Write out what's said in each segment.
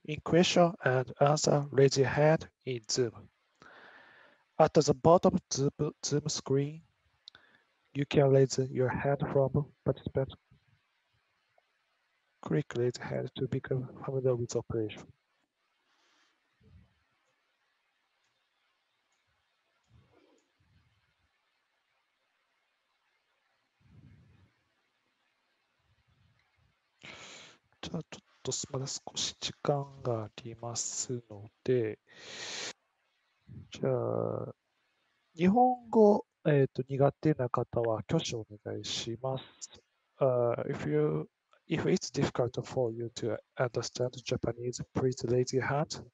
in question and answer, raise your hand in Zoom. At the bottom Zoom screen, you can raise your hand from participants. Click raise hand to become familiar with operation.じゃあちょっとまだ少し時間がありますので、じゃあ日本語、苦手な方は挙手お願いします。If it's difficult for you to understand Japanese, please raise your hand.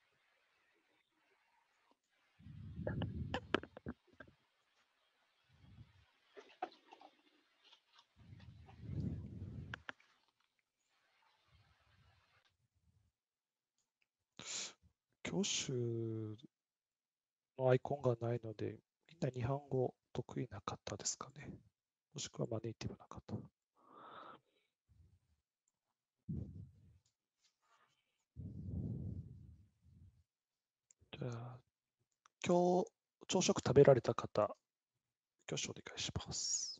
挙手のアイコンがないので、みんな日本語得意な方ですかね。もしくはネイティブな方。じゃあ、今日朝食食べられた方、挙手お願いします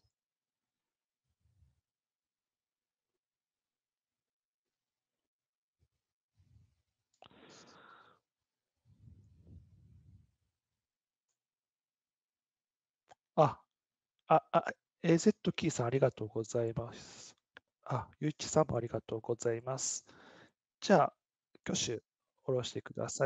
。AZ キーさんありがとうございます。ゆういちさんもありがとうございます。じゃあ、挙手下ろしてください。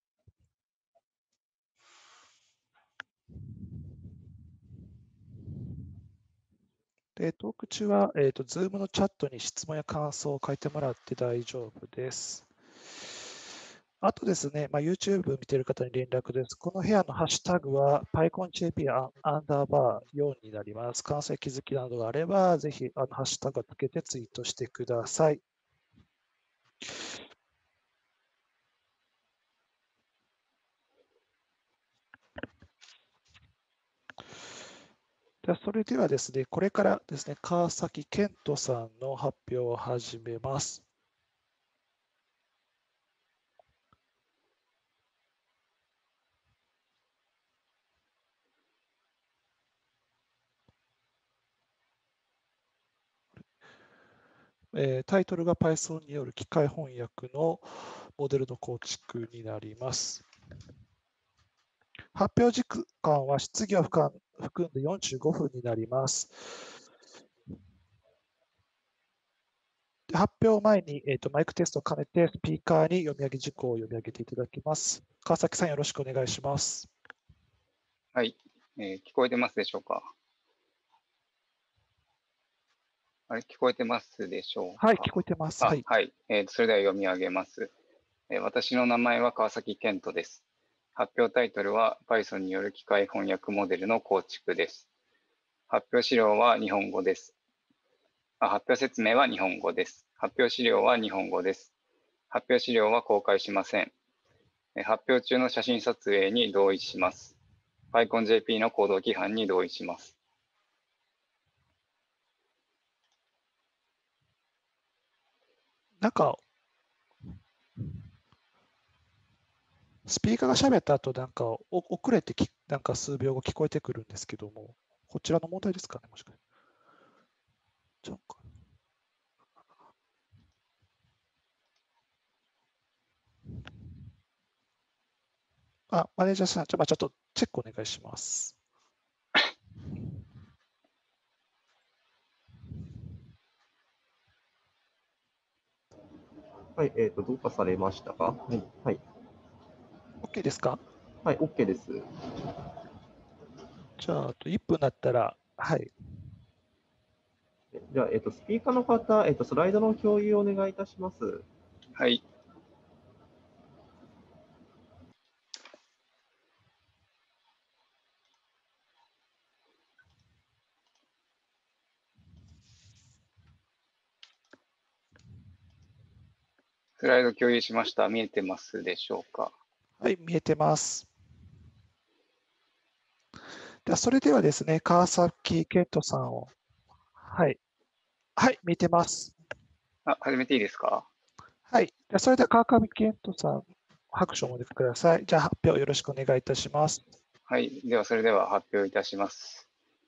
で、トーク中は、Zoom のチャットに質問や感想を書いてもらって大丈夫です。あとですね、YouTube 見てる方に連絡です。この部屋のハッシュタグは PyConJP アンダーバー4になります。感想や気づきなどがあれば、ぜひハッシュタグをつけてツイートしてください。それではですね、これからですね、川崎健人さんの発表を始めます。タイトルが Python による機械翻訳のモデルの構築になります。発表時間は質疑を含んで45分になります。発表前に、マイクテストを兼ねてスピーカーに読み上げ事項を読み上げていただきます。川崎さん、よろしくお願いします。 はい、聞こえてますでしょうか。聞こえてますでしょうか。 はい、聞こえてます。はい。 それでは読み上げます。私の名前は川崎健人です。発表タイトルは Python による機械翻訳モデルの構築です。発表資料は日本語です。発表説明は日本語です。発表資料は日本語です。発表資料は公開しません。発表中の写真撮影に同意します。PyConJP の行動規範に同意します。 なんか、スピーカーが喋った後、なんか遅れてなんか数秒後聞こえてくるんですけども、こちらの問題ですかね、もしかして。マネージャーさん、ちょっとチェックお願いします。 はい、どうかされましたか？はい。 OK ですか？ はい、OK です。 じゃあ、あと1分だったら、はい。 じゃあ、スピーカーの方、スライドの共有をお願いいたします。 はい。スライド共有しました。見えてますでしょうか？ はい、見えてます。それではですね、川崎健人さんを、はい、見てます。 始めていいですか？ はい。じゃあそれで川上健人さん、拍手をお待ちください。じゃあ発表よろしくお願いいたします。 はい。では、それでは発表いたします。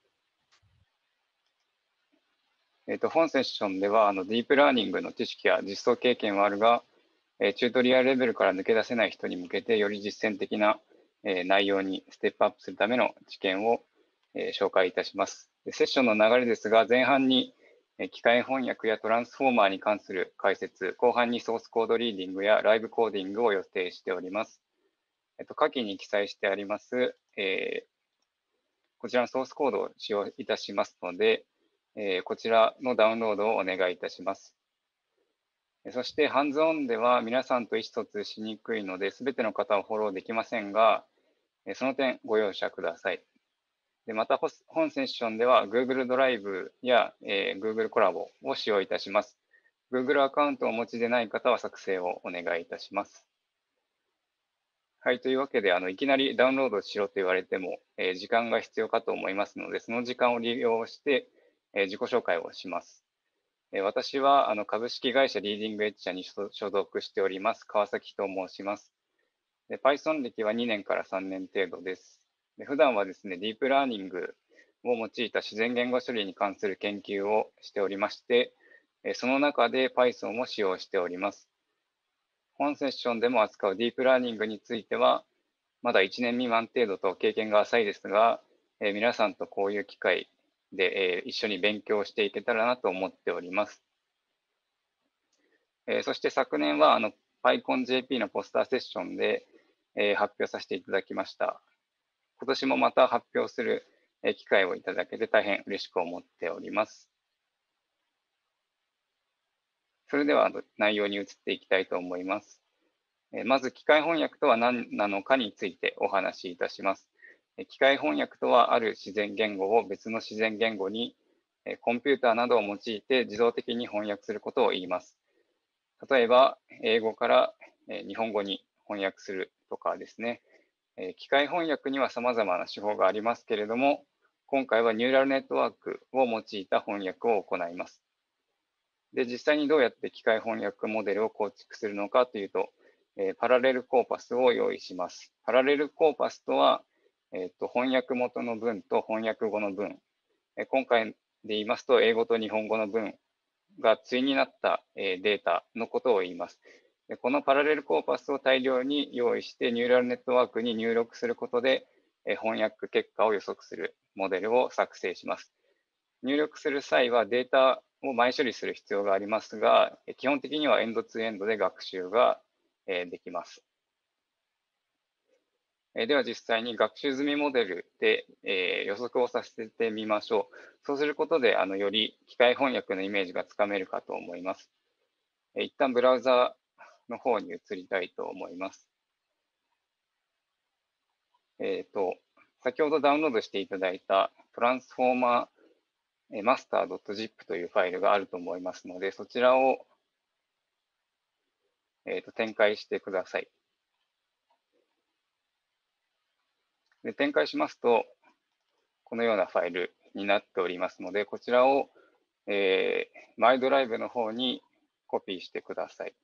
本セッションでは、ディープラーニングの知識や実装経験はあるが、チュートリアルレベルから抜け出せない人に向けて、より実践的な内容にステップアップするための知見を紹介いたします。セッションの流れですが、前半に機械翻訳やトランスフォーマーに関する解説、後半にソースコードリーディングやライブコーディングを予定しております。下記に記載してあります、こちらのソースコードを使用いたしますので、こちらのダウンロードをお願いいたします。そして、ハンズオンでは皆さんと意思疎通しにくいので、すべての方をフォローできませんが、その点ご容赦ください。でまた、本セッションでは Google ドライブや、Google コラボを使用いたします。Google アカウントをお持ちでない方は作成をお願いいたします。はい、というわけで、いきなりダウンロードしろと言われても、時間が必要かと思いますので、その時間を利用して、自己紹介をします。私は株式会社リーディングエッジ社に所属しております、川崎と申します。Python 歴は2年から3年程度です。普段はですね、ディープラーニングを用いた自然言語処理に関する研究をしておりまして、その中で Python を使用しております。本セッションでも扱うディープラーニングについては、まだ1年未満程度と経験が浅いですが、皆さんとこういう機会で、一緒に勉強していけたらなと思っております。そして昨年はPyConJP のポスターセッションで、発表させていただきました。今年もまた発表する機会をいただけて大変嬉しく思っております。それでは内容に移っていきたいと思います。まず機械翻訳とは何なのかについてお話しいたします。機械翻訳とはある自然言語を別の自然言語にコンピューターなどを用いて自動的に翻訳することを言います。例えば、英語から日本語に翻訳するとかですね。機械翻訳には様々な手法がありますけれども、今回はニューラルネットワークを用いた翻訳を行います。で、実際にどうやって機械翻訳モデルを構築するのかというと、パラレルコーパスを用意します。パラレルコーパスとは、翻訳元の文と翻訳後の文、今回で言いますと、英語と日本語の文が対になったデータのことを言います。このパラレルコーパスを大量に用意してニューラルネットワークに入力することで翻訳結果を予測するモデルを作成します。入力する際はデータを前処理する必要がありますが、基本的にはエンドツーエンドで学習ができます。では実際に学習済みモデルで予測をさせてみましょう。そうすることでより機械翻訳のイメージがつかめるかと思います。一旦ブラウザの方に移りたいと思います。先ほどダウンロードしていただいたトランスフォーマーマスター .zip というファイルがあると思いますので、そちらを展開してください。で展開しますと、このようなファイルになっておりますので、こちらを、マイドライブの方にコピーしてください。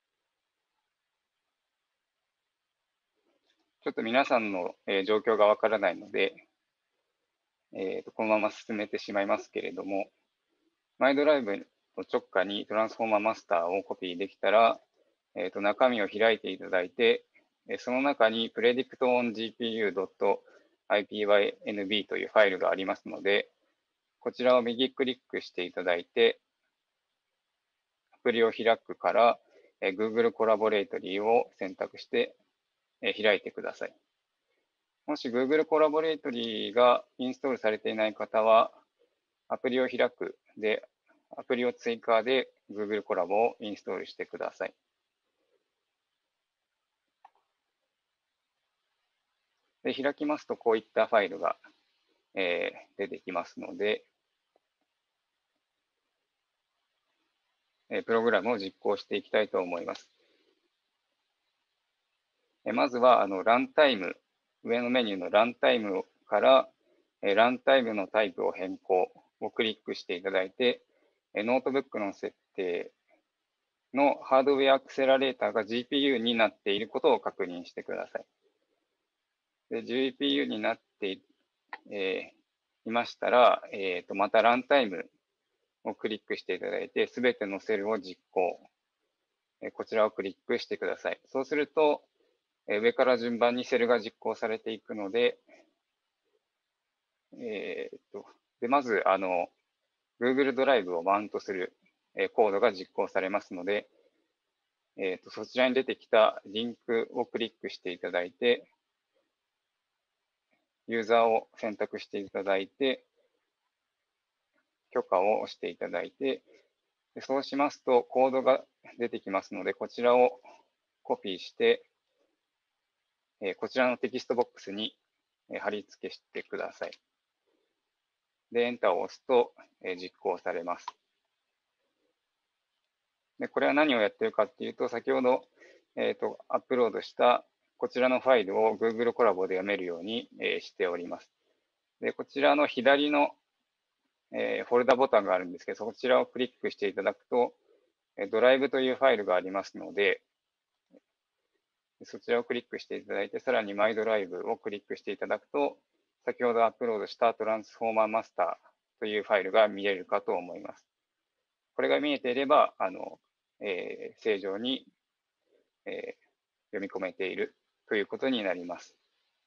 ちょっと皆さんの、状況がわからないので、このまま進めてしまいますけれども、マイドライブの直下にトランスフォーマーマスターをコピーできたら、中身を開いていただいて、その中に predictongpu.ipynb というファイルがありますので、こちらを右クリックしていただいて、アプリを開くから、Google コラボレートリーを選択して、開いてください。もし Google コラボレートリーがインストールされていない方は、アプリを開くで、アプリを追加で Google コラボをインストールしてください。で開きますと、こういったファイルが、出てきますので、プログラムを実行していきたいと思います。まずはランタイム、上のメニューのランタイムから、ランタイムのタイプを変更をクリックしていただいて、ノートブックの設定のハードウェアアクセラレーターが GPU になっていることを確認してください。で GPU になっていましたら、またランタイムをクリックしていただいて、すべてのセルを実行。こちらをクリックしてください。そうすると、上から順番にセルが実行されていくので、まず、Google ドライブをマウントするコードが実行されますので、そちらに出てきたリンクをクリックしていただいて、ユーザーを選択していただいて、許可を押していただいて、そうしますとコードが出てきますので、こちらをコピーして、こちらのテキストボックスに貼り付けしてください。で、エンターを押すと実行されます。で、これは何をやっているかっていうと、先ほど、アップロードしたこちらのファイルを Google コラボで読めるように、しております。で、こちらの左の、フォルダボタンがあるんですけど、そちらをクリックしていただくと、ドライブというファイルがありますので、そちらをクリックしていただいて、さらにマイドライブをクリックしていただくと、先ほどアップロードしたトランスフォーマーマスターというファイルが見れるかと思います。これが見えていれば、正常に、読み込めているということになります。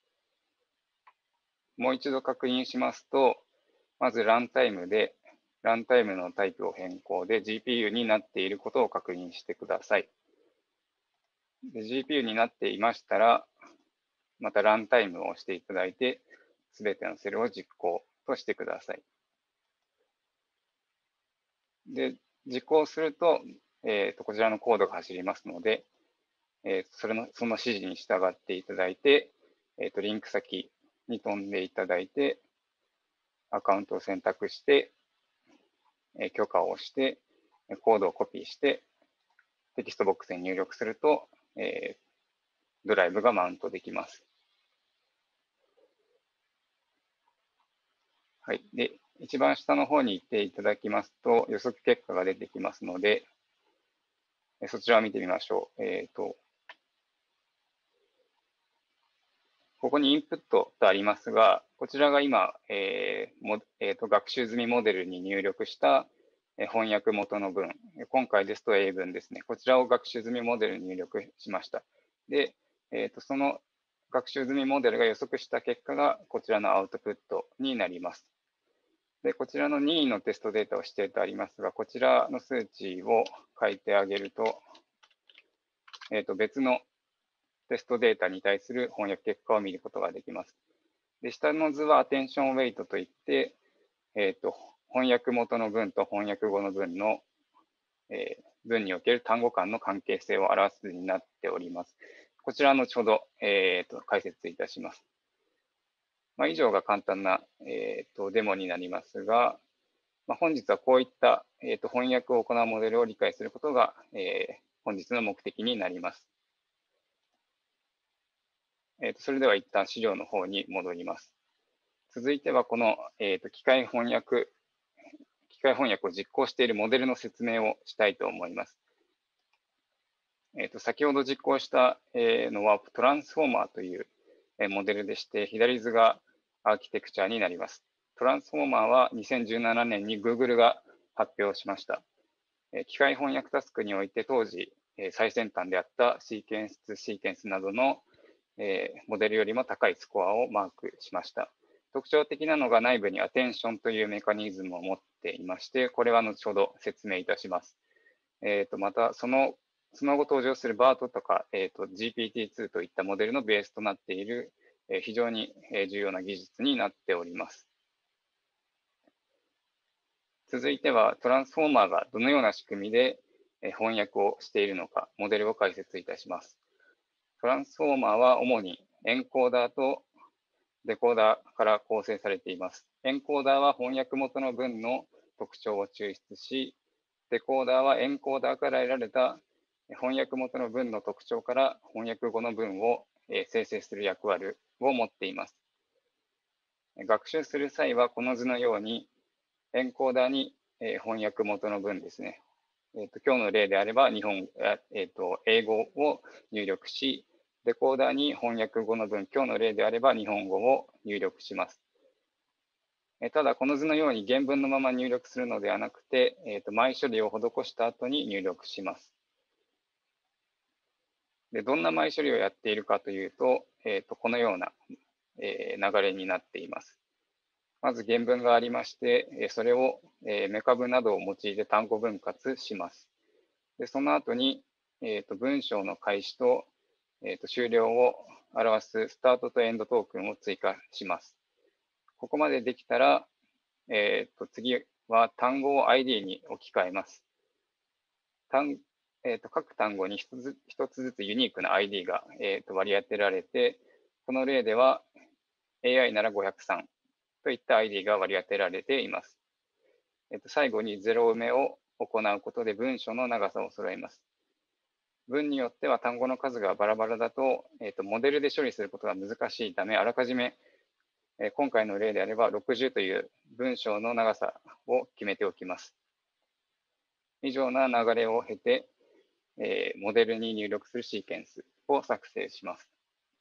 もう一度確認しますと、まずランタイムで、ランタイムのタイプを変更で GPU になっていることを確認してください。で GPU になっていましたら、またランタイムを押していただいて、すべてのセルを実行としてください。で、実行すると、こちらのコードが走りますので、その指示に従っていただいて、リンク先に飛んでいただいて、アカウントを選択して、許可を押して、コードをコピーして、テキストボックスに入力すると、ドライブがマウントできます。はい。で、一番下の方に行っていただきますと、予測結果が出てきますので、そちらを見てみましょう。ここにインプットとありますが、こちらが今、学習済みモデルに入力した翻訳元の文、今回ですと英文ですね。こちらを学習済みモデルに入力しました。で、その学習済みモデルが予測した結果がこちらのアウトプットになります。で、こちらの任意のテストデータを指定とありますが、こちらの数値を書いてあげると、別のテストデータに対する翻訳結果を見ることができます。で、下の図はアテンションウェイトといって、翻訳元の文と翻訳後の文の、文における単語間の関係性を表す図になっております。こちら後ほど、解説いたします。以上が簡単な、デモになりますが、本日はこういった、翻訳を行うモデルを理解することが、本日の目的になります。それでは一旦資料の方に戻ります。続いてはこの、機械翻訳を実行しているモデルの説明をしたいと思います。先ほど実行したのはトランスフォーマーというモデルでして、左図がアーキテクチャになります。トランスフォーマーは2017年に Google が発表しました。機械翻訳タスクにおいて当時最先端であったシーケンスなどのモデルよりも高いスコアをマークしました。特徴的なのが内部にアテンションというメカニズムを持っていまして、これは後ほど説明いたします。また、その後登場する BART とか、GPT-2 といったモデルのベースとなっている非常に重要な技術になっております。続いては、トランスフォーマーがどのような仕組みで翻訳をしているのか、モデルを解説いたします。トランスフォーマーは主にエンコーダーとデコーダーから構成されています。エンコーダーは翻訳元の文の特徴を抽出し、デコーダーはエンコーダーから得られた翻訳元の文の特徴から翻訳後の文を生成する役割を持っています。学習する際はこの図のようにエンコーダーに翻訳元の文ですね、 今日の例であれば英語を入力し、デコーダーに翻訳後の文、今日の例であれば日本語を入力します。ただ、この図のように原文のまま入力するのではなくて、前処理を施した後に入力します。で、どんな前処理をやっているかというと、このような、流れになっています。まず原文がありまして、それを、メカブなどを用いて単語分割します。で、その後に、文章の開始と、終了を表すスタートとエンドトークンを追加します。ここまでできたら、次は単語を ID に置き換えます。各単語に一つずつユニークな ID が、割り当てられて、この例では AI なら503といった ID が割り当てられています。最後にゼロ埋めを行うことで文章の長さを揃えます。文によっては単語の数がバラバラだと、モデルで処理することが難しいため、あらかじめ今回の例であれば60という文章の長さを決めておきます。以上な流れを経て、モデルに入力するシーケンスを作成します。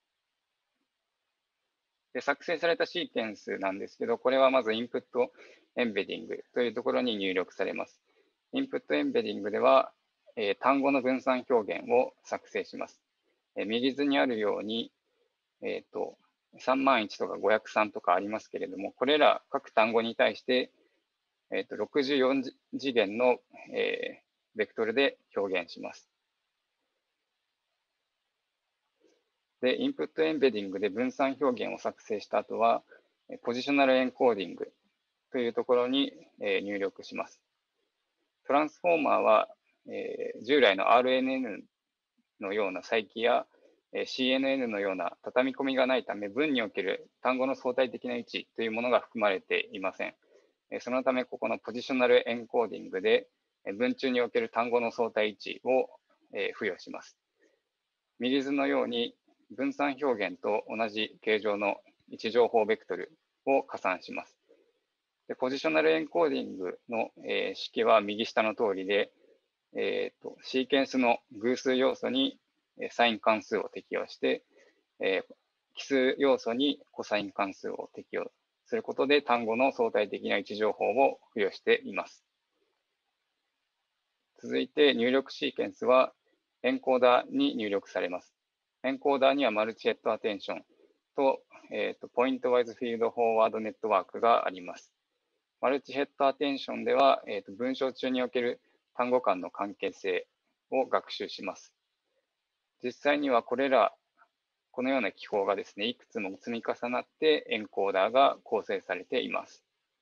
で、作成されたシーケンスなんですけど、これはまずインプットエンベディングというところに入力されます。インプットエンベディングでは、単語の分散表現を作成します。右図にあるように、301とか503とかありますけれども、これら各単語に対して、64次元の、ベクトルで表現します。で、インプットエンベディングで分散表現を作成した後は、ポジショナルエンコーディングというところに、入力します。トランスフォーマーは、従来の RNN のような再起や、CNN のような畳み込みがないため、文における単語の相対的な位置というものが含まれていません。そのため、ここのポジショナルエンコーディングで、文中における単語の相対位置を、付与します。右図のように、分散表現と同じ形状の位置情報ベクトルを加算します。で、ポジショナルエンコーディングの、式は右下の通りで、シーケンスの偶数要素にサイン関数を適用して、奇数要素にコサイン関数を適用することで単語の相対的な位置情報を付与しています。続いて入力シーケンスはエンコーダーに入力されます。エンコーダーにはマルチヘッドアテンションと、ポイントワイズフィールドフォワードネットワークがあります。マルチヘッドアテンションでは、文章中における単語間の関係性を学習します。実際にはこのような記法がですね、いくつも積み重なってエンコーダーが構成されています。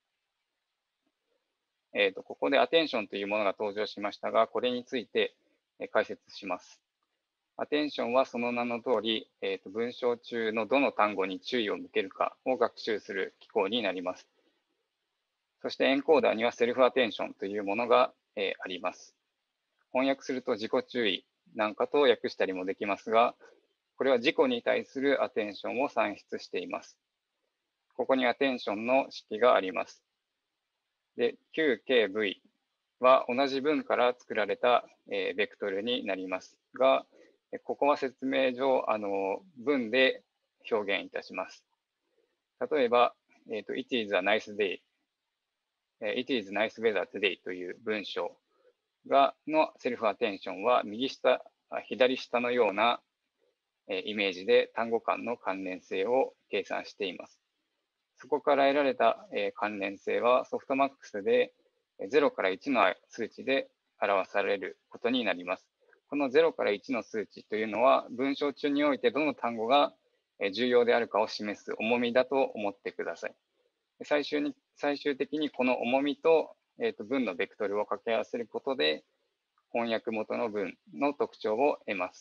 ここでアテンションというものが登場しましたが、これについて解説します。アテンションはその名の通り、文章中のどの単語に注意を向けるかを学習する機構になります。そしてエンコーダーにはセルフアテンションというものが、あります。翻訳すると自己注意なんかと訳したりもできますが、これは自己に対するアテンションを算出しています。ここにアテンションの式があります。で、QKV は同じ文から作られた、ベクトルになりますが、ここは説明上、文で表現いたします。例えば、It is a nice day、It is nice weather today という文章のセルフアテンションは左下のようなイメージで単語間の関連性を計算しています。そこから得られた関連性はソフトマックスで0から1の数値で表されることになります。この0から1の数値というのは文章中においてどの単語が重要であるかを示す重みだと思ってください。最終的にこの重みと文のベクトルを掛け合わせることで翻訳元の文の特徴を得ます。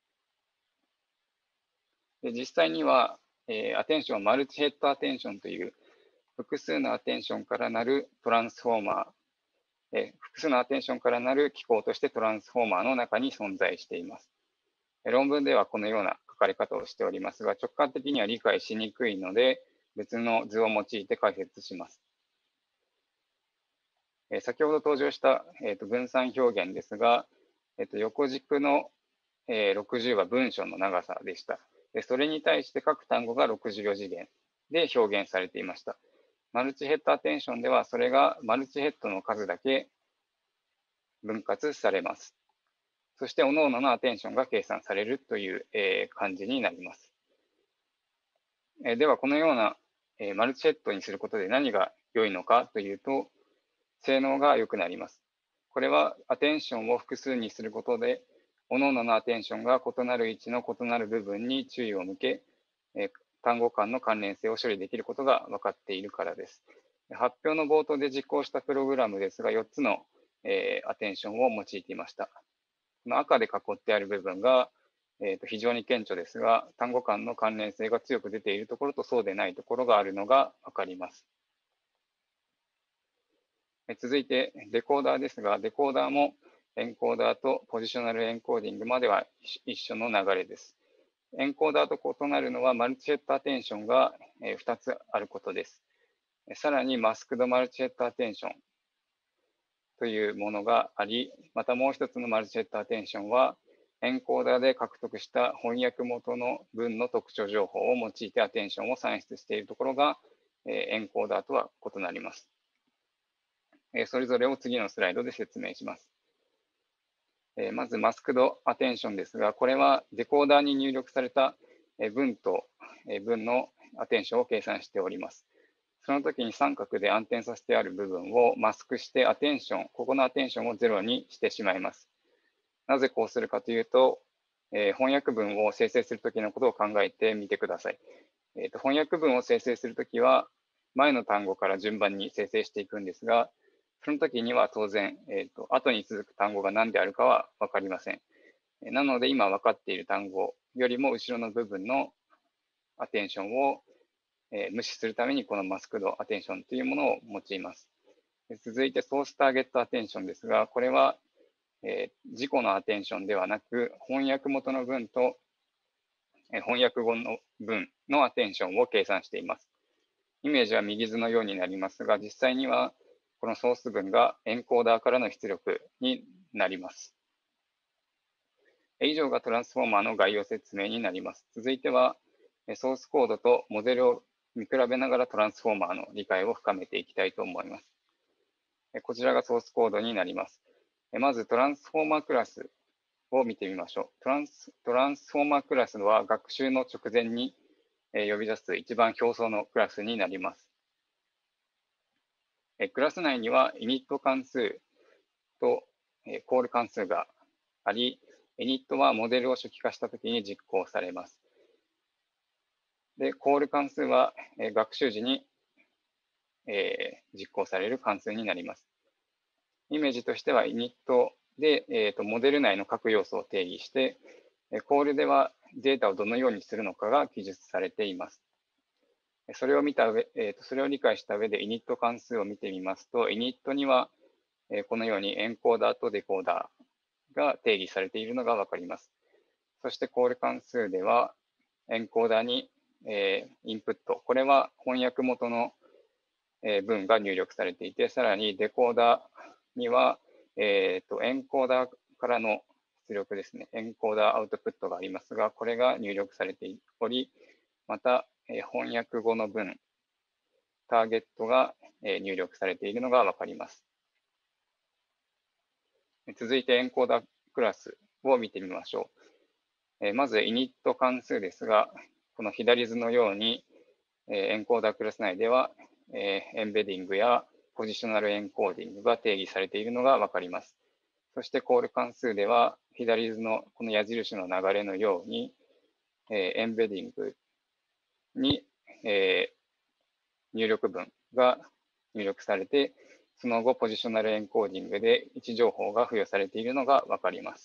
で、実際には、アテンション、マルチヘッドアテンションという複数のアテンションからなるトランスフォーマー、複数のアテンションからなる機構としてトランスフォーマーの中に存在しています。論文ではこのような書かれ方をしておりますが、直感的には理解しにくいので、別の図を用いて解説します。 先ほど登場した、分散表現ですが、横軸の、60は文章の長さでした。でそれに対して各単語が64次元で表現されていました。マルチヘッドアテンションではそれがマルチヘッドの数だけ分割されます。そして各々のアテンションが計算されるという、感じになります。ではこのような、マルチヘッドにすることで何が良いのかというと、性能が良くなります。これはアテンションを複数にすることで、各々のアテンションが異なる位置の異なる部分に注意を向け、単語間の関連性を処理できることが分かっているからです。発表の冒頭で実行したプログラムですが、4つの、アテンションを用いていました。この赤で囲ってある部分が、非常に顕著ですが、単語間の関連性が強く出ているところとそうでないところがあるのが分かります。続いて、デコーダーですが、デコーダーもエンコーダーとポジショナルエンコーディングまでは一緒の流れです。エンコーダーと異なるのはマルチヘッドアテンションが2つあることです。さらにマスクドマルチヘッドアテンションというものがあり、またもう一つのマルチヘッドアテンションはエンコーダーで獲得した翻訳元の文の特徴情報を用いてアテンションを算出しているところがエンコーダーとは異なります。それぞれを次のスライドで説明します。まずマスクドアテンションですが、これはデコーダーに入力された文と文のアテンションを計算しております。その時に三角で暗転させてある部分をマスクしてアテンション、ここのアテンションを0にしてしまいます。なぜこうするかというと、翻訳文を生成するときのことを考えてみてください。翻訳文を生成するときは、前の単語から順番に生成していくんですが、その時には当然、後に続く単語が何であるかは分かりません。なので、今分かっている単語よりも後ろの部分のアテンションを無視するために、このマスクドアテンションというものを用います。続いて、ソースターゲットアテンションですが、これは、自己のアテンションではなく、翻訳元の文と翻訳後の文のアテンションを計算しています。イメージは右図のようになりますが、実際にはこのソース文がエンコーダーからの出力になります。以上がトランスフォーマーの概要説明になります。続いては、ソースコードとモデルを見比べながらトランスフォーマーの理解を深めていきたいと思います。こちらがソースコードになります。まずトランスフォーマークラスを見てみましょう。トランスフォーマークラスは学習の直前に呼び出す一番表層のクラスになります。クラス内には init 関数と call 関数があり、init はモデルを初期化したときに実行されます。で、call 関数は学習時に実行される関数になります。イメージとしては init で、モデル内の各要素を定義して、call ではデータをどのようにするのかが記述されています。それを見た上、それを理解した上で init 関数を見てみますと、init にはこのようにエンコーダーとデコーダーが定義されているのがわかります。そして call 関数ではエンコーダーにインプット、これは翻訳元の文が入力されていて、さらにデコーダーには、エンコーダーからの出力ですね、エンコーダーアウトプットがありますが、これが入力されており、また、翻訳後の文、ターゲットが入力されているのがわかります。続いてエンコーダークラスを見てみましょう。まず init 関数ですが、この左図のようにエンコーダークラス内ではエンベディングやポジショナルエンコーディングが定義されているのがわかります。そしてコール関数では左図のこの矢印の流れのようにエンベディングに入力文が入力されて、その後ポジショナルエンコーディングで位置情報が付与されているのがわかります。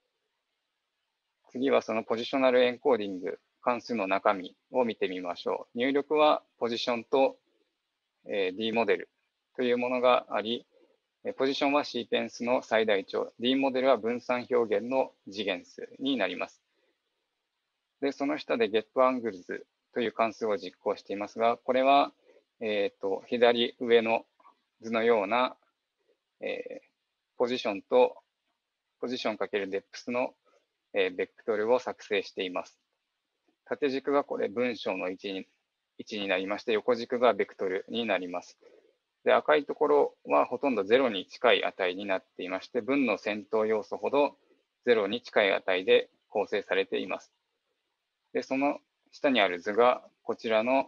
次はそのポジショナルエンコーディング関数の中身を見てみましょう。入力はポジションと D モデルというものがあり、ポジションはシーケンスの最大値、D モデルは分散表現の次元数になります。で、その下で getAngles という関数を実行していますが、これは、左上の図のようなポジションとポジション×デプスの、ベクトルを作成しています。縦軸がこれ文章の位置になりまして、横軸がベクトルになります。で、赤いところはほとんど0に近い値になっていまして、文の先頭要素ほど0に近い値で構成されています。で、その下にある図がこちらの、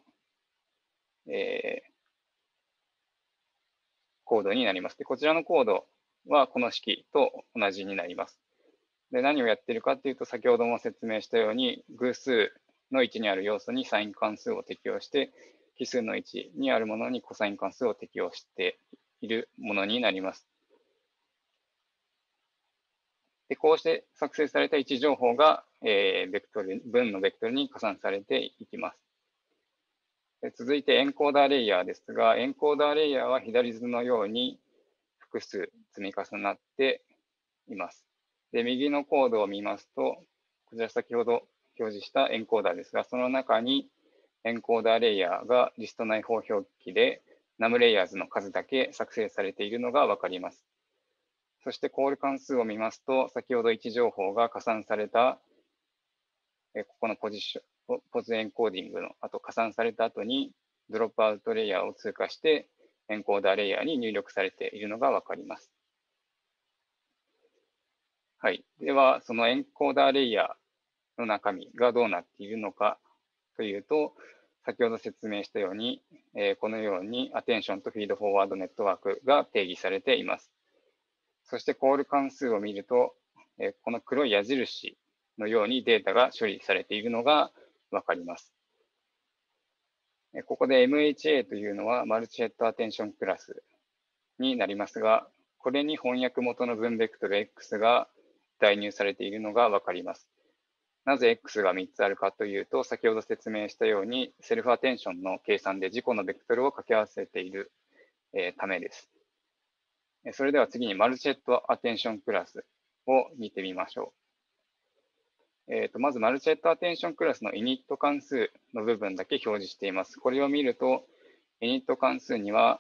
コードになります。で、こちらのコードはこの式と同じになります。で、何をやっているかというと、先ほども説明したように、偶数の位置にある要素にサイン関数を適用して、奇数の位置にあるものにコサイン関数を適用しているものになります。で、こうして作成された位置情報が、文のベクトルに加算されていきます。で、続いてエンコーダーレイヤーですが、エンコーダーレイヤーは左図のように複数積み重なっています。で、右のコードを見ますと、こちら先ほど表示したエンコーダーですが、その中にエンコーダーレイヤーがリスト内包表記で num レイヤーズの数だけ作成されているのがわかります。そしてコール関数を見ますと、先ほど位置情報が加算された、ここのポズエンコーディングの後、加算された後にドロップアウトレイヤーを通過してエンコーダーレイヤーに入力されているのがわかります。はい。では、そのエンコーダーレイヤーの中身がどうなっているのかというと、先ほど説明したように、このようにアテンションとフィードフォワードネットワークが定義されています。そしてコール関数を見ると、この黒い矢印のようにデータが処理されているのがわかります。ここで MHA というのはマルチヘッドアテンションクラスになりますが、これに翻訳元の文ベクトル X が代入されているのがわかります。なぜ X が3つあるかというと、先ほど説明したように、セルフアテンションの計算で自己のベクトルを掛け合わせている、ためです。それでは次にマルチヘッドアテンションクラスを見てみましょう。まずマルチヘッドアテンションクラスのイニット関数の部分だけ表示しています。これを見ると、イニット関数には、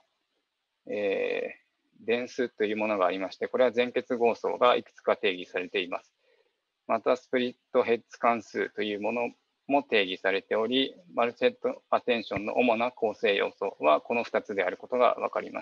電数というものがありまして、これは全結合相がいくつか定義されています。また、スプリットヘッズ関数というものも定義されており、マルチヘッドアテンションの主な構成要素はこの2つであることがわかります。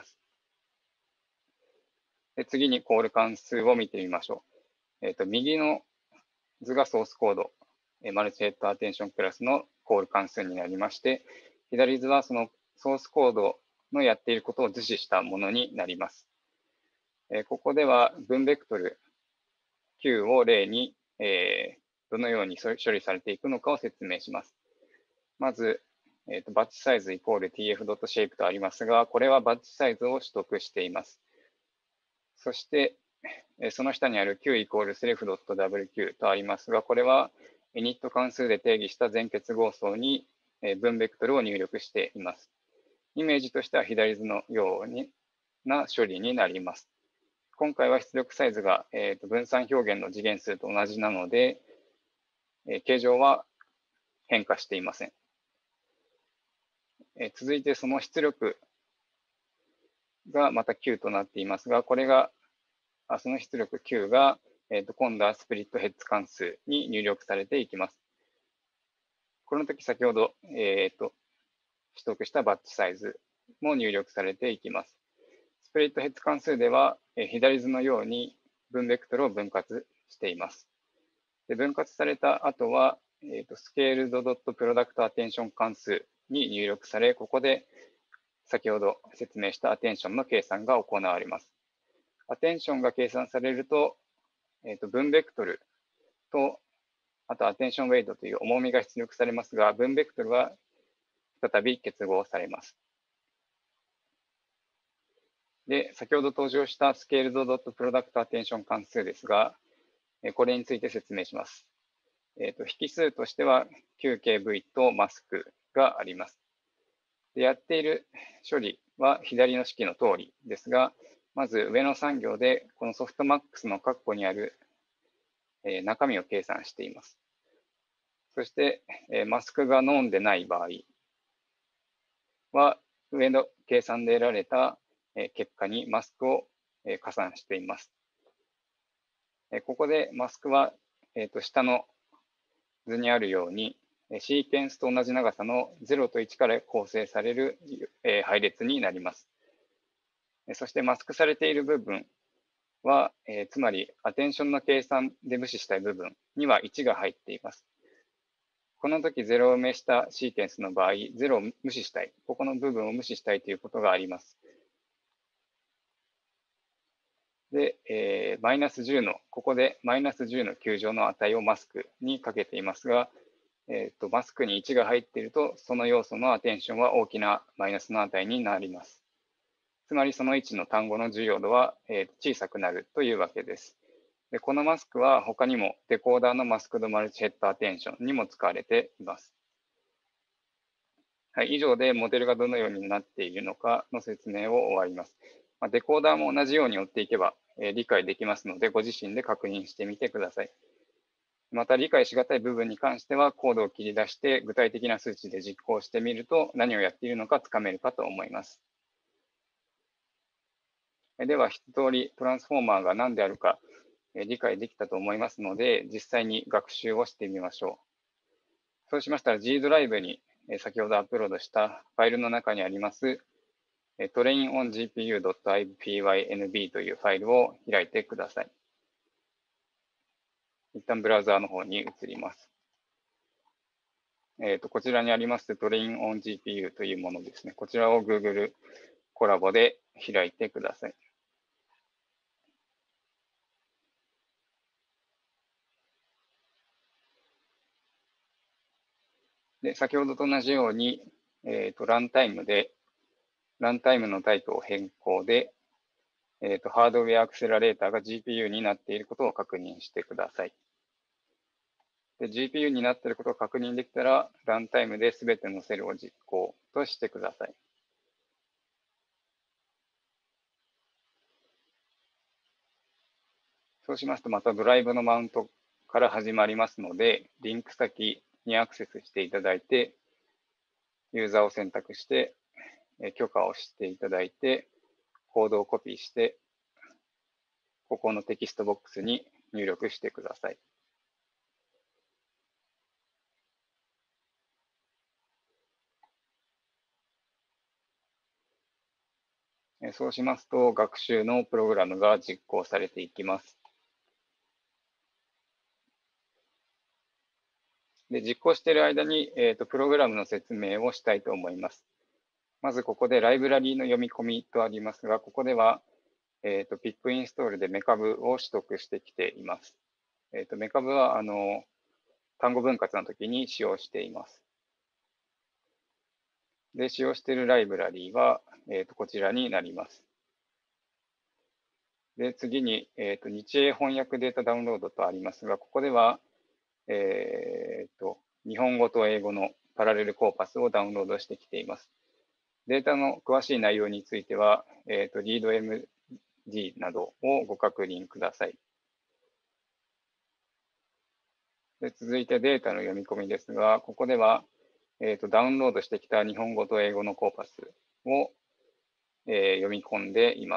で、次にコール関数を見てみましょう。右の図がソースコード、マルチヘッドアテンションクラスのコール関数になりまして、左図はそのソースコードのやっていることを図示したものになります。ここでは文ベクトル Q を例に、どのように処理されていくのかを説明します。まず、バッチサイズイコール tf.shape とありますが、これはバッチサイズを取得しています。そして、その下にある q イコール self.wq とありますが、これはイニット関数で定義した全結合相に文ベクトルを入力しています。イメージとしては左図のような処理になります。今回は出力サイズが、分散表現の次元数と同じなので、形状は変化していません。続いてその出力がまた Q となっていますが、これが、その出力 Q が、今度はスプリットヘッズ関数に入力されていきます。この時先ほど、取得したバッチサイズも入力されていきます。スプリットヘッズ関数では、左図のように文ベクトルを分割しています。で、分割された後は、スケールドドットプロダクトアテンション関数に入力され、ここで先ほど説明したアテンションの計算が行われます。アテンションが計算されると、文ベクトルと、あとアテンションウェイトという重みが出力されますが、文ベクトルは再び結合されます。で、先ほど登場したスケールドドットプロダクトアテンション関数ですが、これについて説明します。引数としては QKV とマスクがあります。で、やっている処理は左の式の通りですが、まず上の3行でこのソフトマックスの括弧にある中身を計算しています。そして、マスクがノンでない場合は、上の計算で得られた結果にマスクを加算しています。ここでマスクは、下の図にあるように、シーケンスと同じ長さの0と1から構成される配列になります。そしてマスクされている部分は、つまりアテンションの計算で無視したい部分には1が入っています。この時0を埋めしたシーケンスの場合、0を無視したい、ここの部分を無視したいということがあります。で、マイナス10の、ここでマイナス10の9乗の値をマスクにかけていますが、マスクに1が入っていると、その要素のアテンションは大きなマイナスの値になります。つまりその1の単語の重要度は、小さくなるというわけです。で、このマスクは他にもデコーダーのマスクドマルチヘッドアテンションにも使われています。はい、以上でモデルがどのようになっているのかの説明を終わります。デコーダーも同じように追っていけば、理解できますので、ご自身で確認してみてください。また理解しがたい部分に関しては、コードを切り出して具体的な数値で実行してみると何をやっているのかつかめるかと思います。では、一通りトランスフォーマーが何であるか理解できたと思いますので、実際に学習をしてみましょう。そうしましたら G ドライブに先ほどアップロードしたファイルの中にありますtrainongpu.ipynb というファイルを開いてください。一旦ブラウザーの方に移ります。こちらにあります trainongpu というものですね。こちらを Google コラボで開いてください。で、先ほどと同じように、ランタイムのタイプを変更で、ハードウェアアクセラレーターが GPU になっていることを確認してください。で、GPU になっていることを確認できたら、ランタイムで全てのセルを実行としてください。そうしますと、またドライブのマウントから始まりますので、リンク先にアクセスしていただいて、ユーザーを選択して、許可をしていただいて、コードをコピーして、ここのテキストボックスに入力してください。そうしますと、学習のプログラムが実行されていきます。で、実行している間に、プログラムの説明をしたいと思います。まずここでライブラリーの読み込みとありますが、ここでは、pip インストールでメカブを取得してきています。メカブは単語分割の時に使用しています。で、使用しているライブラリーは、こちらになります。で、次に、日英翻訳データダウンロードとありますが、ここでは、日本語と英語のパラレルコーパスをダウンロードしてきています。データの詳しい内容については、ReadMD などをご確認ください。で、続いてデータの読み込みですが、ここでは、ダウンロードしてきた日本語と英語のコーパスを、読み込んでいます。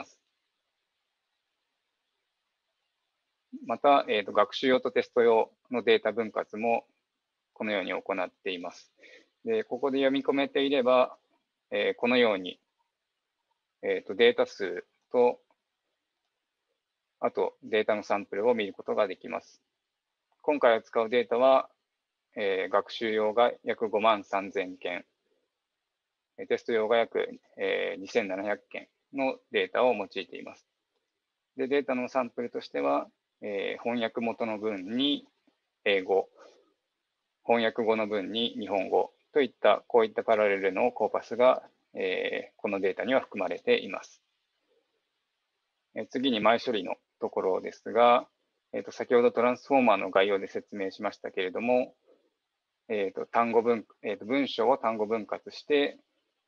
また、学習用とテスト用のデータ分割もこのように行っています。で、ここで読み込めていれば、このように、データ数と、あとデータのサンプルを見ることができます。今回扱うデータは、学習用が約53,000件、テスト用が約、2,700件のデータを用いています。で、データのサンプルとしては、翻訳元の文に英語、翻訳後の文に日本語といった、こういったパラレルのコーパスが、このデータには含まれています。次に前処理のところですが、先ほどトランスフォーマーの概要で説明しましたけれども、文章を単語分割して、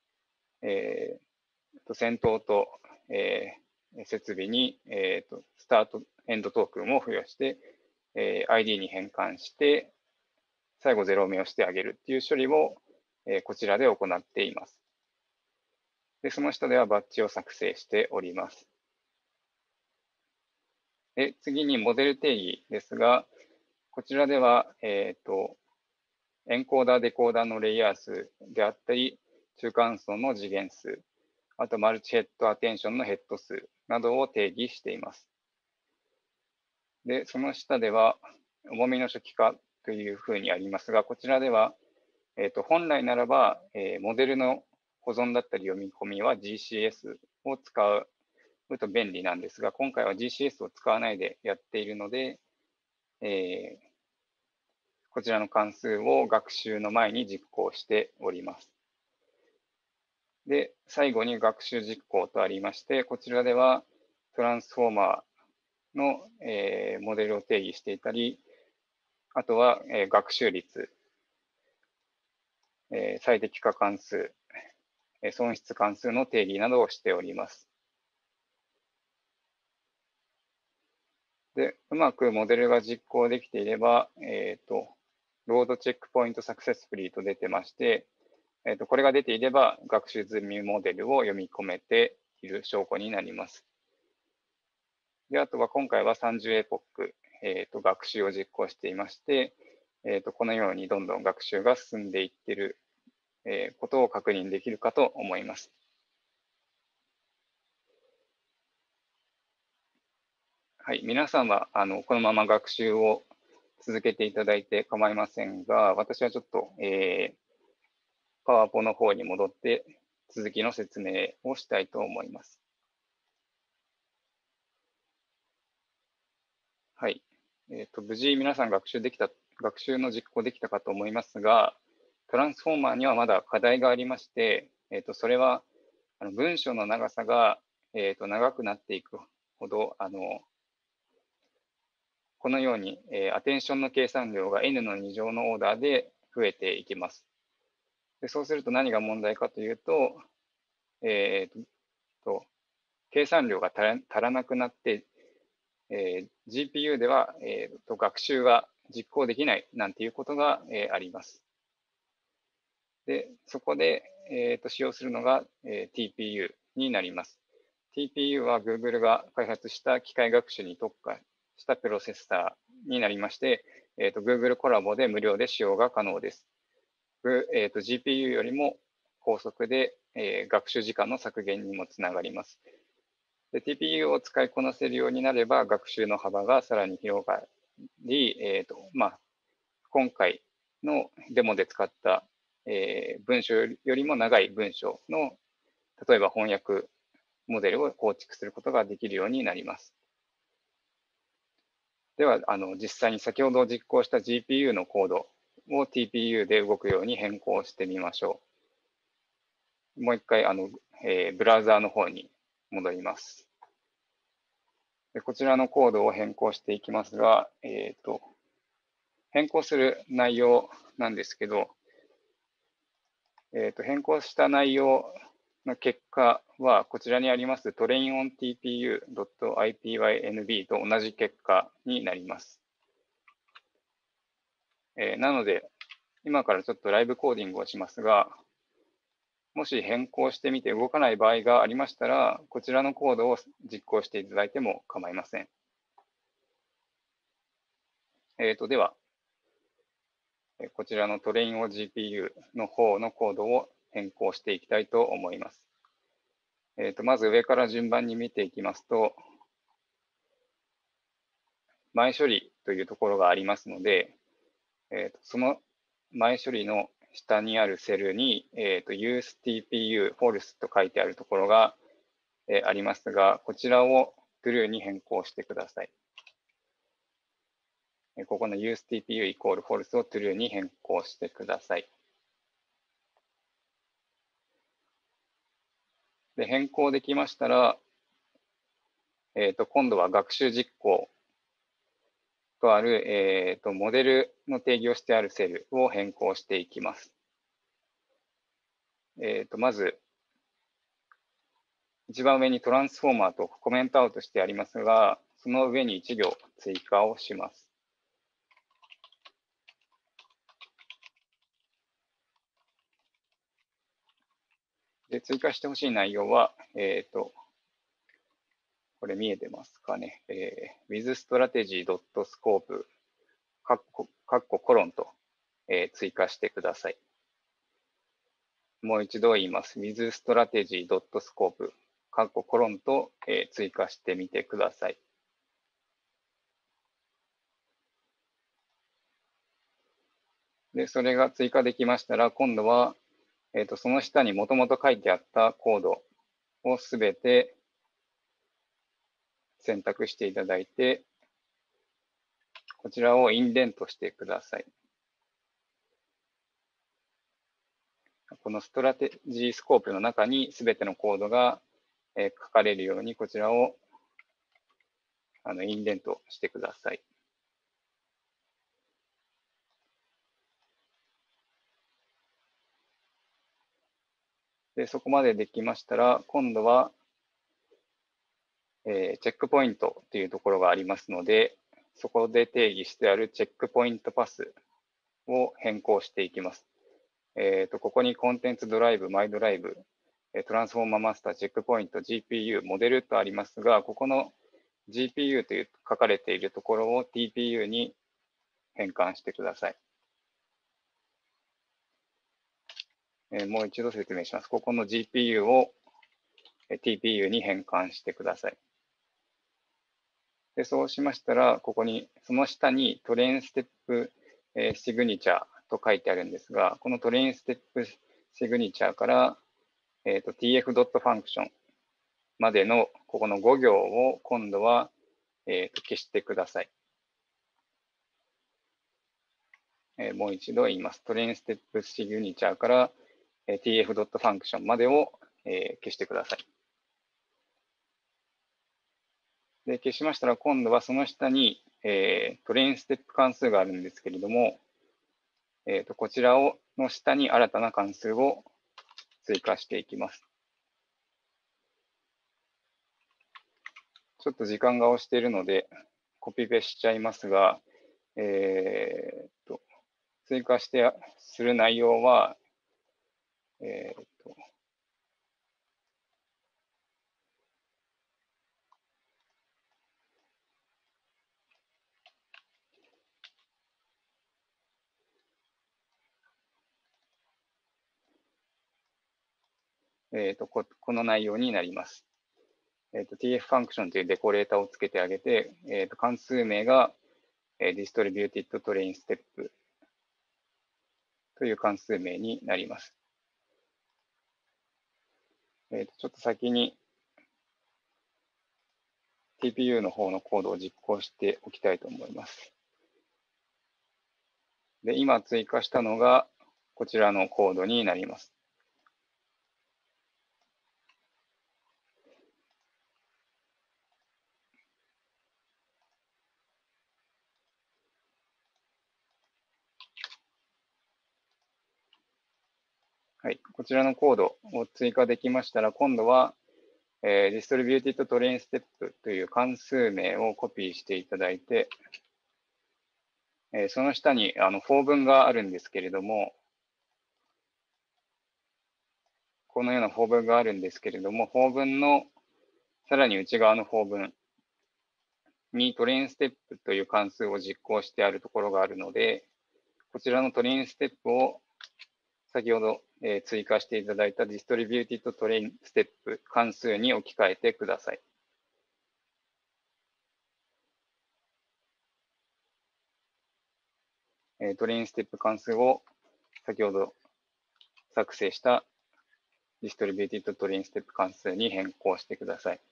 先頭と、設備に、スタート、エンドトークンを付与して、ID に変換して、最後0埋めをしてあげるっていう処理を、こちらで行っています。で、その下ではバッジを作成しております。 で、次にモデル定義ですが、こちらでは、エンコーダー、デコーダーのレイヤー数であったり、中間層の次元数、あとマルチヘッドアテンションのヘッド数などを定義しています。で、その下では、重みの初期化というふうにありますが、こちらでは、本来ならば、モデルの保存だったり読み込みは GCS を使うと便利なんですが、今回は GCS を使わないでやっているので、こちらの関数を学習の前に実行しております。で、最後に学習実行とありまして、こちらではトランスフォーマーの、モデルを定義していたり、あとは、学習率、最適化関数、損失関数の定義などをしております。で、うまくモデルが実行できていれば、ロードチェックポイントサクセスフリーと出てまして、これが出ていれば学習済みモデルを読み込めている証拠になります。で、あとは今回は30エポック、学習を実行していまして、このようにどんどん学習が進んでいっている、ことを確認できるかと思います。はい、皆さんはこのまま学習を続けていただいて構いませんが、私はちょっと、パワポの方に戻って続きの説明をしたいと思います。はい。無事皆さん学習の実行できたかと思いますが、トランスフォーマーにはまだ課題がありまして、それは文章の長さが、長くなっていくほど、このように、アテンションの計算量が n の2乗のオーダーで増えていきます。でそうすると何が問題かというと、計算量が足らなくなって、GPU では、学習が実行できないなんていうことが、あります。で、そこで、使用するのが、TPU になります。TPU は Google が開発した機械学習に特化したプロセッサーになりまして、Google コラボで無料で使用が可能です。GPU よりも高速で、学習時間の削減にもつながります。で TPU を使いこなせるようになれば、学習の幅がさらに広がり、今回のデモで使った、文章よりも長い文章の、例えば翻訳モデルを構築することができるようになります。では、実際に先ほど実行した GPU のコードを TPU で動くように変更してみましょう。もう一回、ブラウザーの方に戻ります。でこちらのコードを変更していきますが、変更する内容なんですけど、変更した内容の結果は、こちらにあります trainOnTPU.ipynb と同じ結果になります。なので、今からちょっとライブコーディングをしますが、もし変更してみて動かない場合がありましたら、こちらのコードを実行していただいても構いません。では、こちらのトレインを GPU の方のコードを変更していきたいと思います。まず上から順番に見ていきますと、前処理というところがありますので、その前処理の下にあるセルに、useTPU false と書いてあるところが、ありますが、こちらを true に変更してください。ここの useTPU イコール false を true に変更してください。で変更できましたら、今度は学習実行とある、モデルの定義をしてあるセルを変更していきます。まず、一番上にトランスフォーマーとコメントアウトしてありますが、その上に1行追加をします。で追加してほしい内容は、 これ見えてますかね。withstrategy.scope カッココロンと、追加してください。もう一度言います。withstrategy.scope カッココロンと、追加してみてください。で、それが追加できましたら、今度は、その下にもともと書いてあったコードをすべて選択していただいて、こちらをインデントしてください。このストラテジースコープの中にすべてのコードが書かれるように、こちらをインデントしてください。で、そこまでできましたら、今度は、チェックポイントというところがありますので、そこで定義してあるチェックポイントパスを変更していきます。ここにコンテンツドライブ、マイドライブ、トランスフォーマーマスター、チェックポイント、GPU、モデルとありますが、ここの GPU という書かれているところを TPU に変換してください。もう一度説明します。ここの GPU を TPU に変換してください。で、そうしましたら、ここに、その下にトレインステップシグニチャーと書いてあるんですが、このトレインステップシグニチャーから、tf.function までのここの5行を今度は、消してください。もう一度言います。トレインステップシグニチャーから、tf.function までを、消してください。で、消しましたら、今度はその下に、トレインステップ関数があるんですけれども、こちらの下に新たな関数を追加していきます。ちょっと時間が押しているので、コピペしちゃいますが、追加する内容は、この内容になります。tf ファンクションというデコレーターをつけてあげて、関数名が、distributed train step という関数名になります。ちょっと先に TPU の方のコードを実行しておきたいと思います。で、今追加したのがこちらのコードになります。はい、こちらのコードを追加できましたら、今度は、distributed train step という関数名をコピーしていただいて、その下に法文があるんですけれども、このような法文があるんですけれども、法文のさらに内側の法文にトレインステップという関数を実行してあるところがあるので、こちらのトレインステップを先ほど追加していただいた Distributed Train Step 関数に置き換えてください。トレインステップ関数を先ほど作成した Distributed Train Step 関数に変更してください。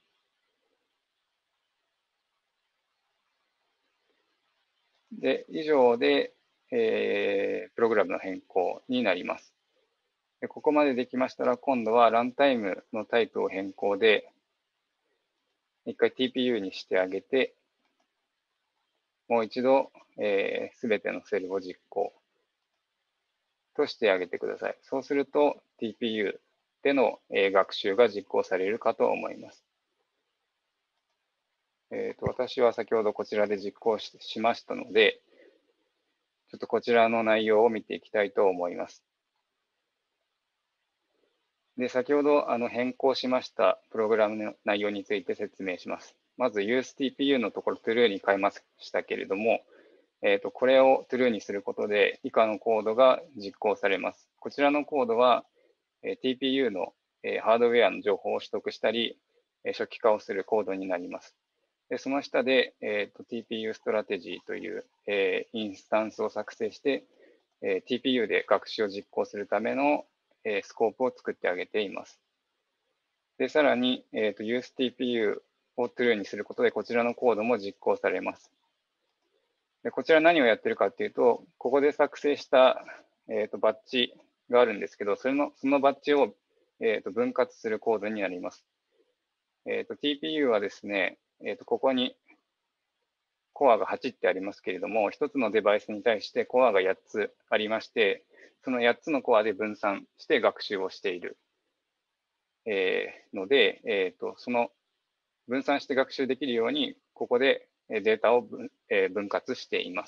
で、以上で、プログラムの変更になります。でここまでできましたら、今度はランタイムのタイプを変更で、一回 TPU にしてあげて、もう一度、すべてのセルを実行としてあげてください。そうすると TPU での、学習が実行されるかと思います。私は先ほどこちらで実行しましたので、ちょっとこちらの内容を見ていきたいと思います。 で、先ほど変更しましたプログラムの内容について説明します。まず UseTPU のところ True に変えましたけれども、これを True にすることで以下のコードが実行されます。こちらのコードは TPU のハードウェアの情報を取得したり、初期化をするコードになります。でその下で、TPU ストラテジーという、インスタンスを作成して、TPU で学習を実行するための、スコープを作ってあげています。でさらに、UseTPU を True にすることで、こちらのコードも実行されます。でこちら何をやってるかというと、ここで作成した、バッジがあるんですけど、そのバッジを、分割するコードになります。TPU はですね、ここにコアが8ってありますけれども、1つのデバイスに対してコアが8つありまして、その8つのコアで分散して学習をしている、ので、その分散して学習できるように、ここでデータを分割しています。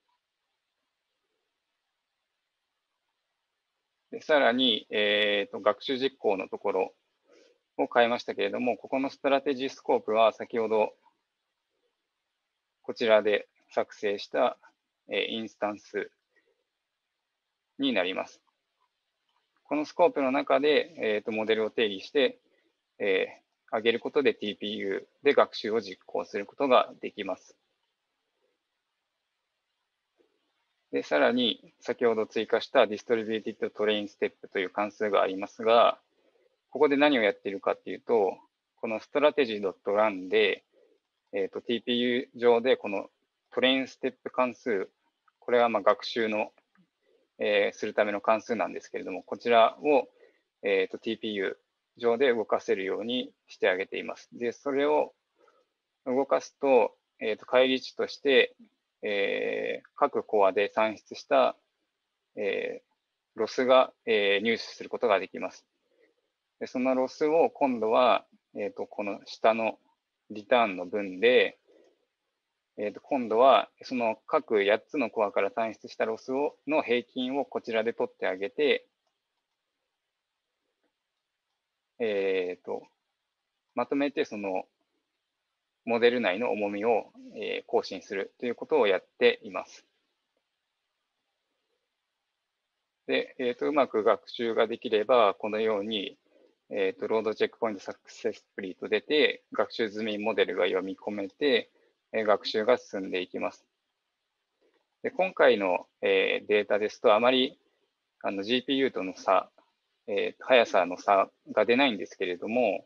でさらに、学習実行のところを変えましたけれども、ここのストラテジースコープは先ほどこちらで作成したインスタンスになります。このスコープの中で、モデルを定義して、上げることで TPU で学習を実行することができます。でさらに、先ほど追加した Distributed Train Step という関数がありますが、ここで何をやっているかというと、この strategy.run で、TPU 上でこのトレインステップ関数、これは学習の、するための関数なんですけれども、こちらを、TPU 上で動かせるようにしてあげています。で、それを動かすと、返り値として、各コアで算出した、ロスが、入手することができます。でそのロスを今度は、この下のリターンの分で、今度はその各8つのコアから算出したロスの平均をこちらで取ってあげて、まとめてそのモデル内の重みを、更新するということをやっています。で、うまく学習ができれば、このように、ロードチェックポイントサクセスフリーと出て、学習済みモデルが読み込めて、学習が進んでいきます。で今回の、データですと、あまりGPU との差、速さの差が出ないんですけれども、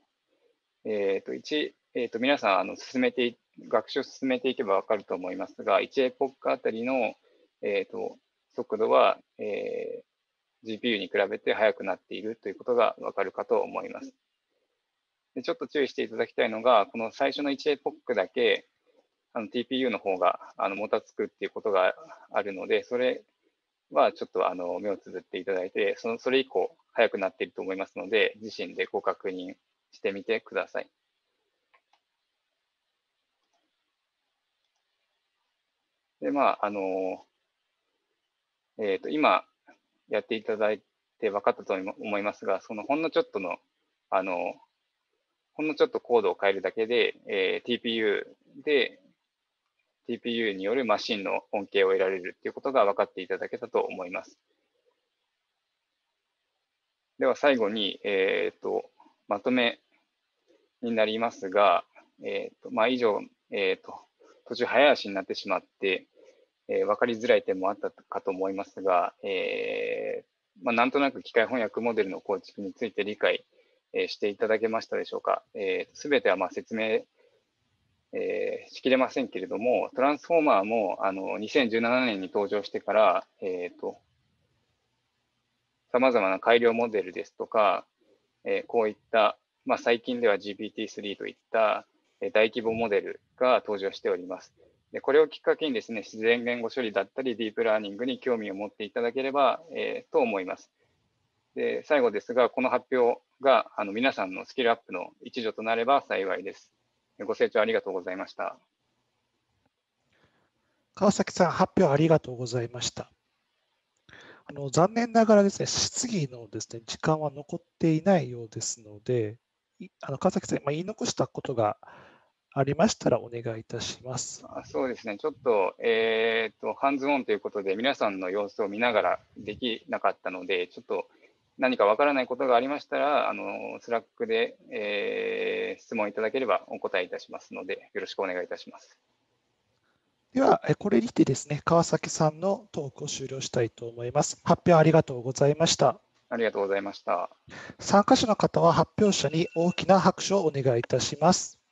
皆さん学習を進めていけば分かると思いますが、1エポックあたりの、速度は、GPU に比べて速くなっているということが分かるかと思います。でちょっと注意していただきたいのが、この最初の1エポックだけTPU の方がもたつくっていうことがあるので、それはちょっと目をつぶっていただいて、それ以降速くなっていると思いますので、自身でご確認してみてください。で、今やっていただいて分かったと思いますが、そのほんのちょっとコードを変えるだけで、TPU によるマシンの恩恵を得られるということが分かっていただけたと思います。では最後に、まとめになりますが、以上、途中早足になってしまって、分かりづらい点もあったかと思いますが、なんとなく機械翻訳モデルの構築について理解、していただけましたでしょうか。すべては説明、しきれませんけれども、トランスフォーマーも2017年に登場してから、さまざまな改良モデルですとか、こういった、最近では GPT-3 といった大規模モデルが登場しております。でこれをきっかけにですね、自然言語処理だったり、ディープラーニングに興味を持っていただければ、と思います。で最後ですが、この発表が皆さんのスキルアップの一助となれば幸いです。ご清聴ありがとうございました。 川崎さん、発表ありがとうございました。 残念ながらですね、質疑のですね、時間は残っていないようですので、川崎さん、言い残したことがありましたらお願いいたします。 そうですね、ちょっと、ハンズオンということで、皆さんの様子を見ながらできなかったので、ちょっと何かわからないことがありましたら、スラックで、質問いただければお答えいたしますので、よろしくお願いいたします。 では、これにてですね、川崎さんのトークを終了したいと思います。発表ありがとうございました。 ありがとうございました。 参加者の方は発表者に大きな拍手をお願いいたします。